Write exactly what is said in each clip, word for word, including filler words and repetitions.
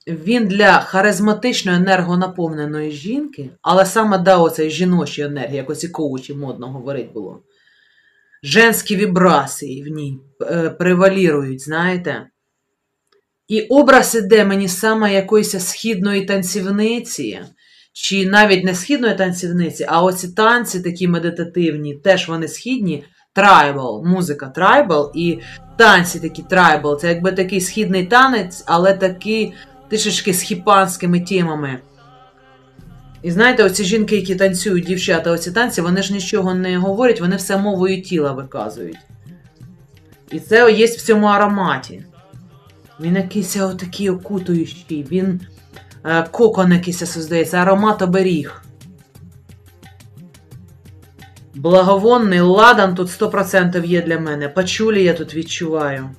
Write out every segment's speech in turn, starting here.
він для харизматичної енергонаповненої жінки, але саме дав оцей жіночій енергії, якось і коучі модно говорить було. Женські вібрації в ній е, превалірують, знаєте. І образ іде мені саме якоїсь східної танцівниці, чи навіть не східної танцівниці, а оці танці такі медитативні, теж вони східні, трайбал, музика трайбал і танці такі трайбал. Це якби такий східний танець, але такий трішечки з хіпанськими темами. І знаєте, оці жінки, які танцюють, дівчата, оці танці, вони ж нічого не говорять, вони все мовою тіла виказують. І це є в цьому ароматі. Він якийсь отакий окутуючий, він е, кокон якийсь создається, аромат оберіг. Благовонний ладан тут сто відсотків є для мене, пачулі я тут відчуваю.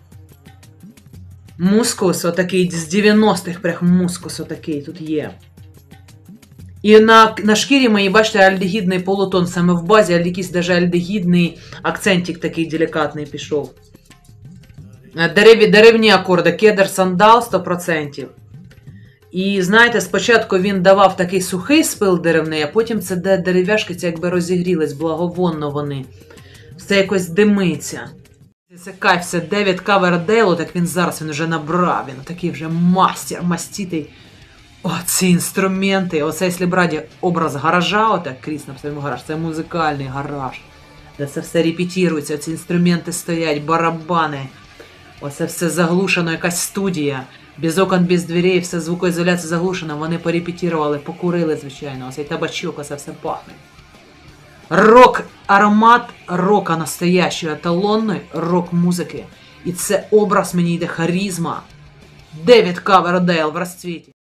Мускус отакий, з дев'яностих прям мускус отакий тут є. І на, на шкірі моїй, бачите, альдегідний полутон саме в базі, але якийсь даже альдегідний акцентик такий делікатний пішов. Дереві, деревні акорди, кедр, сандал сто відсотків. І знаєте, спочатку він давав такий сухий спил деревний, а потім це де дерев'яшки, це якби розігрілись, благовонно вони. Все якось димиться. Це кайф, це Девід Ковердейло, так він зараз, він вже набрав, він такий вже мастер, маститий. О, ці інструменти, оце, якщо брати образ гаража, отак Кріс написав гараж, це музикальний гараж, де це все репетирується, ці інструменти стоять, барабани, оце все заглушено, якась студія, без окон, без дверей, все звукоізоляція заглушена, вони порепетирували, покурили, звичайно, оцей табачок, оце все пахне. Рок, аромат рока настоящої, еталонної рок-музики. І це образ мені йде, харизма. Девід Ковердейл в розцвіті.